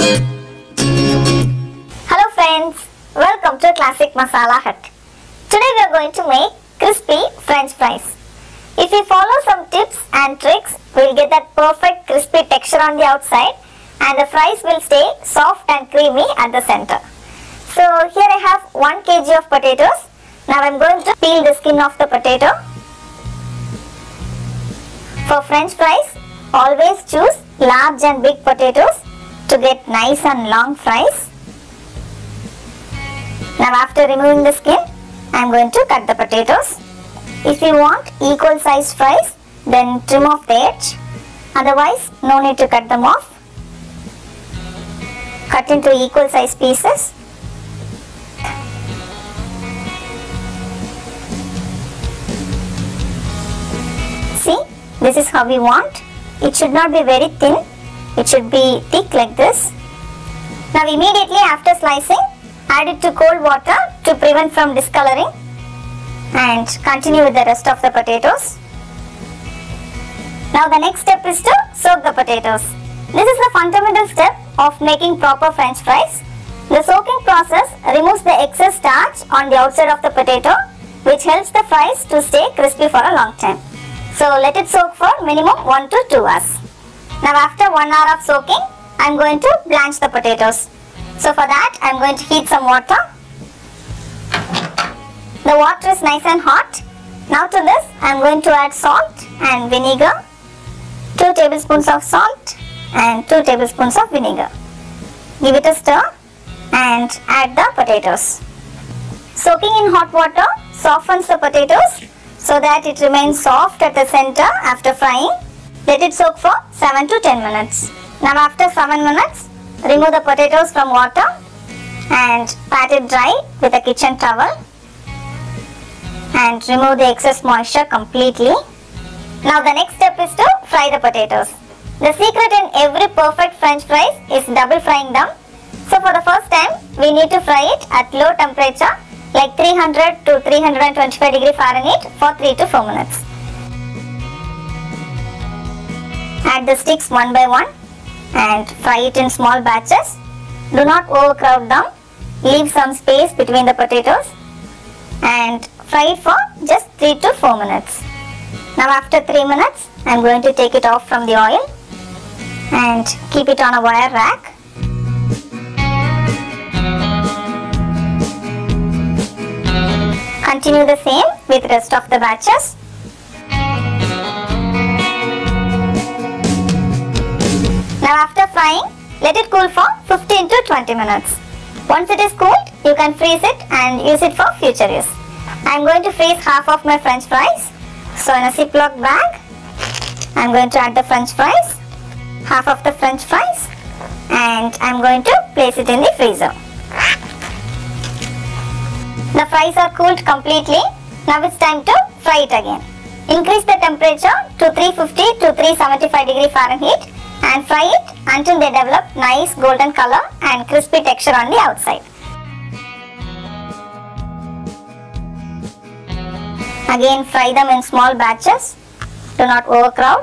Hello friends, welcome to Classic Masala Hut. Today we are going to make crispy French fries. If we follow some tips and tricks, we will get that perfect crispy texture on the outside and the fries will stay soft and creamy at the center. So here I have 1 kg of potatoes. Now I am going to peel the skin off the potato. For French fries, always choose large and big potatoes to get nice and long fries. Now after removing the skin, I am going to cut the potatoes. If you want equal sized fries, then trim off the edge. Otherwise, no need to cut them off. Cut into equal sized pieces. See, this is how we want. It should not be very thin. It should be thick like this. Now immediately after slicing, add it to cold water to prevent from discoloring and continue with the rest of the potatoes. Now the next step is to soak the potatoes. This is the fundamental step of making proper French fries. The soaking process removes the excess starch on the outside of the potato, which helps the fries to stay crispy for a long time. So let it soak for minimum 1 to 2 hours. Now after 1 hour of soaking, I am going to blanch the potatoes. So for that, I am going to heat some water. The water is nice and hot. Now to this, I am going to add salt and vinegar. 2 tablespoons of salt and 2 tablespoons of vinegar. Give it a stir and add the potatoes. Soaking in hot water softens the potatoes so that it remains soft at the center after frying. Let it soak for 7 to 10 minutes. Now after 7 minutes, remove the potatoes from water and pat it dry with a kitchen towel and remove the excess moisture completely. Now the next step is to fry the potatoes. The secret in every perfect French fries is double frying them. So for the first time, we need to fry it at low temperature like 300 to 325 degree Fahrenheit for 3 to 4 minutes. Add the sticks one by one and fry it in small batches. Do not overcrowd them. Leave some space between the potatoes and fry it for just 3 to 4 minutes. Now after 3 minutes, I am going to take it off from the oil and keep it on a wire rack. Continue the same with the rest of the batches. Now after frying, let it cool for 15 to 20 minutes. Once it is cooled, you can freeze it and use it for future use. I am going to freeze half of my French fries. So in a Ziploc bag, I am going to add the French fries, half of the French fries, and I am going to place it in the freezer. The fries are cooled completely. Now it's time to fry it again. Increase the temperature to 350 to 375 degree Fahrenheit and fry it until they develop nice golden color and crispy texture on the outside. Again, fry them in small batches. Do not overcrowd.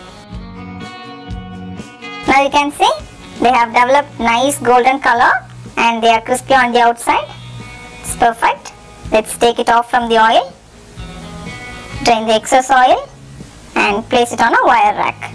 Now you can see they have developed nice golden color and they are crispy on the outside. It's perfect. Let's take it off from the oil. Drain the excess oil and place it on a wire rack.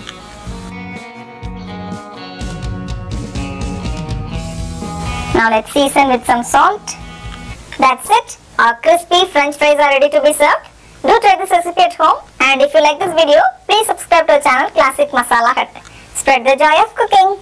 Now let's season with some salt. That's it. Our crispy French fries are ready to be served. Do try this recipe at home, and if you like this video, please subscribe to our channel Classic Masala Hut. Spread the joy of cooking.